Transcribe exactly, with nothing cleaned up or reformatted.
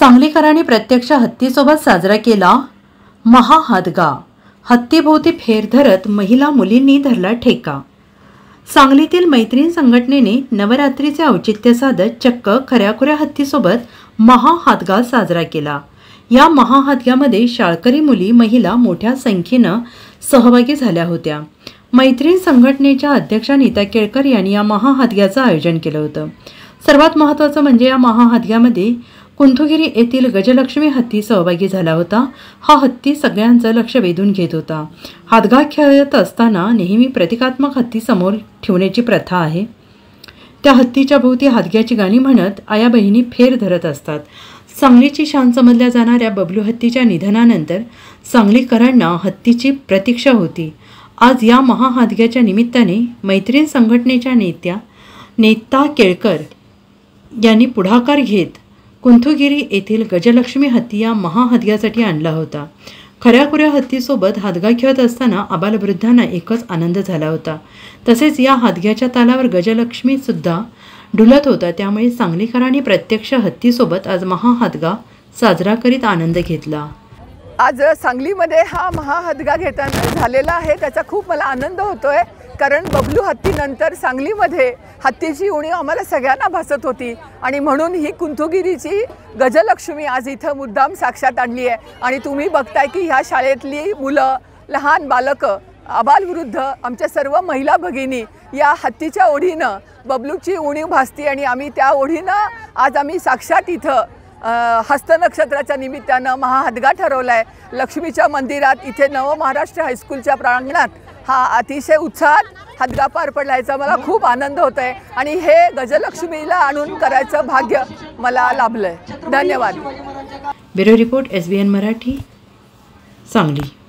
सांगलीकरांनी प्रत्यक्ष हत्तीसोबत साजरा केला महाहादगा। हत्तीभोवती फेर धरत महिला मुलींनी धरला ठेका। सांगलीतील मैत्रीण संघटनेने नवरात्रीचे औचित्य साधत चक्क खऱ्याखुऱ्या हत्तीसोबत महाहादगा साजरा केला। या महाहादग्यामध्ये शाळकरी मुली महिला मोठ्या संख्येने सहभागी झाल्या होत्या। मैत्रीण संघटनेच्या अध्यक्षा नीता केळकर यांनी या महाहादग्याचं आयोजन केलं होतं। सर्वात महत्त्वाचं म्हणजे या महाहादग्यामध्ये कुंथुगिरी येथील गजलक्ष्मी हत्ती सहभागी झाला होता। हा हत्ती सगळ्यांचं लक्ष वेधून घेत होता। हादगा खेळत असताना नेहमी प्रतिकात्मक हत्ती समोर ठेवण्याची प्रथा आहे। त्या हत्तीच्या भोवती हादग्याची गाणी म्हणत आया बहिणी फेर धरत असतात। सांगलीची शान समजल्या जाणाऱ्या बबलू हत्तीच्या निधनानंतर सांगलीकरांना हत्तीची प्रतीक्षा होती। आज या महाहादग्याच्या निमित्ताने मैत्रीण संघटनेच्या नेत्या नीता केळकर यांनी पुढाकार घेत कुंथुगिरी येथील गजलक्ष्मी हत्ती या महाहादग्यासाठी आणला होता। खऱ्याखुऱ्या हत्तीसोबत हादगा खेळत असताना आबालवृद्धांना एकच आनंद झाला होता। तसेच या हादग्याच्या तालावर गजलक्ष्मी सुद्धा डुलत होता। त्यामुळे सांगलीकरांनी प्रत्यक्ष हत्तीसोबत आज महाहादगा साजरा करीत आनंद घेतला। आज सांगलीमध्ये हा महाहादगा घेताना झालेला आहे, त्याचा खूप मला आनंद होतोय। कारण बबलू हत्तीनंतर सांगलीमध्ये हत्तीची उणीव आम्हाला सगळ्यांना भासत होती आणि म्हणून ही कुंथुगिरीची गजलक्ष्मी आज इथं मुद्दाम साक्षात आणली आहे। आणि तुम्ही बघताय की ह्या शाळेतली मुलं, लहान बालकं, आबालवृद्ध, आमच्या सर्व महिला भगिनी या हत्तीच्या ओढीनं बबलूची उणीव भासती आणि आम्ही त्या ओढीनं आज आम्ही साक्षात इथं हस्तनक्षत्राच्या निमित्तानं महाहादगा ठरवला आहे। लक्ष्मीच्या मंदिरात इथे नव महाराष्ट्र हायस्कूलच्या प्रांगणात हा अतिशय उत्साहात हादगा पार पडला, याचा मला खूप आनंद होत आहे आणि हे गजलक्ष्मीला आणून करायचं भाग्य मला लाभलं आहे। धन्यवाद। Bureau report S B N Marathi, Sangli.